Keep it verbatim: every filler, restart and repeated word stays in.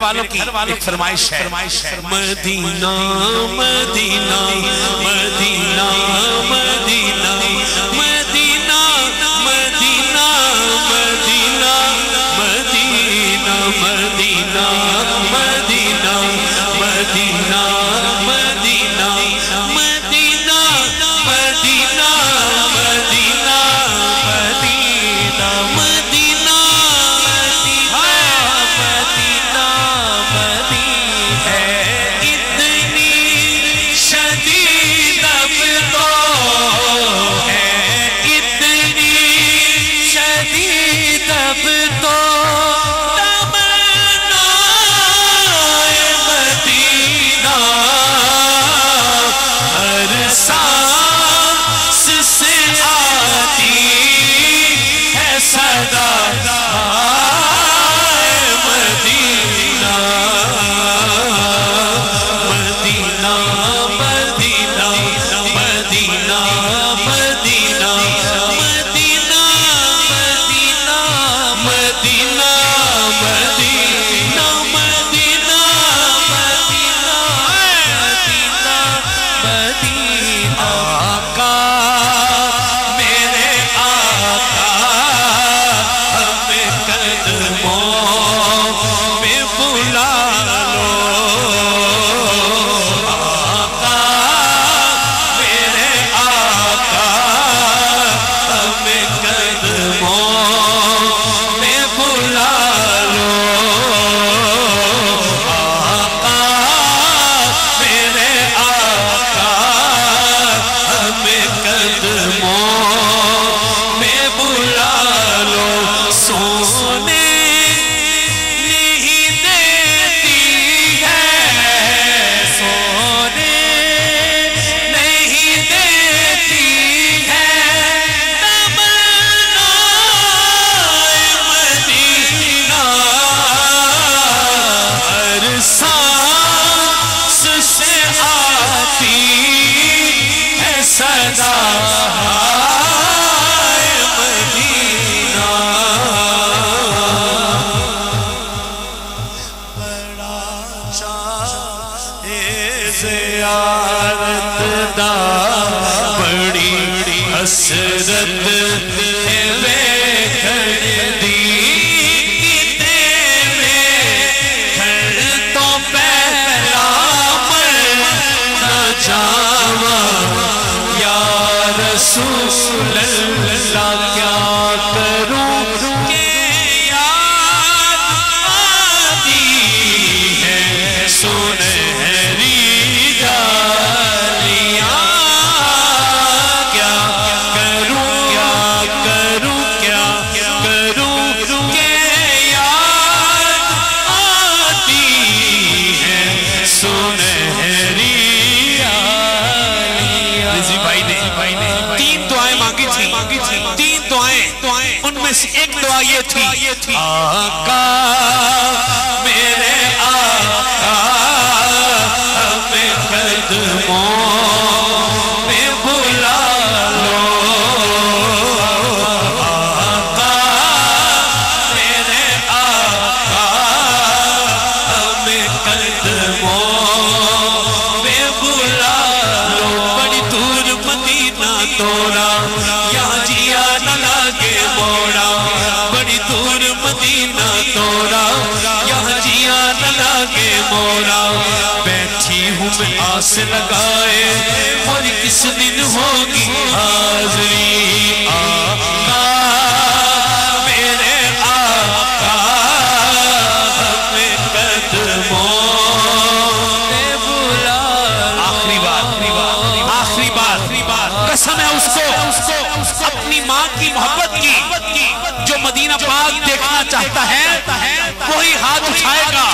والوں کی ایک فرمائش ہے مدینہ مدینہ مدینہ مدینہ مدینہ مدینہ مدینہ مدینہ مدینہ مدینہ مدینہ مدینہ مدینہ مدینہ مدینہ مدینہ مدینہ ایک دعا یہ تھی آقا میرے آقا ہمیں قدموں میں بلا لو آقا میرے آقا ہمیں قدموں میں بلا لو بڑی دور مدینہ تورا یہاں جیا نہ لگے موڑا بڑی دور مدینہ تورا یہاں جیا نہ لگے موڑا بیٹھی ہوں میں آس لگائے اور کس دن ہوگی حاضری آقا میرے آقا ہمیں قدموں میں بلا آخری بات آخری بات قسم ہے اس کو اپنی ماں کی محبت کی جو مدینہ پاک دیکھنا چاہتا ہے وہی ہاتھ اٹھائے گا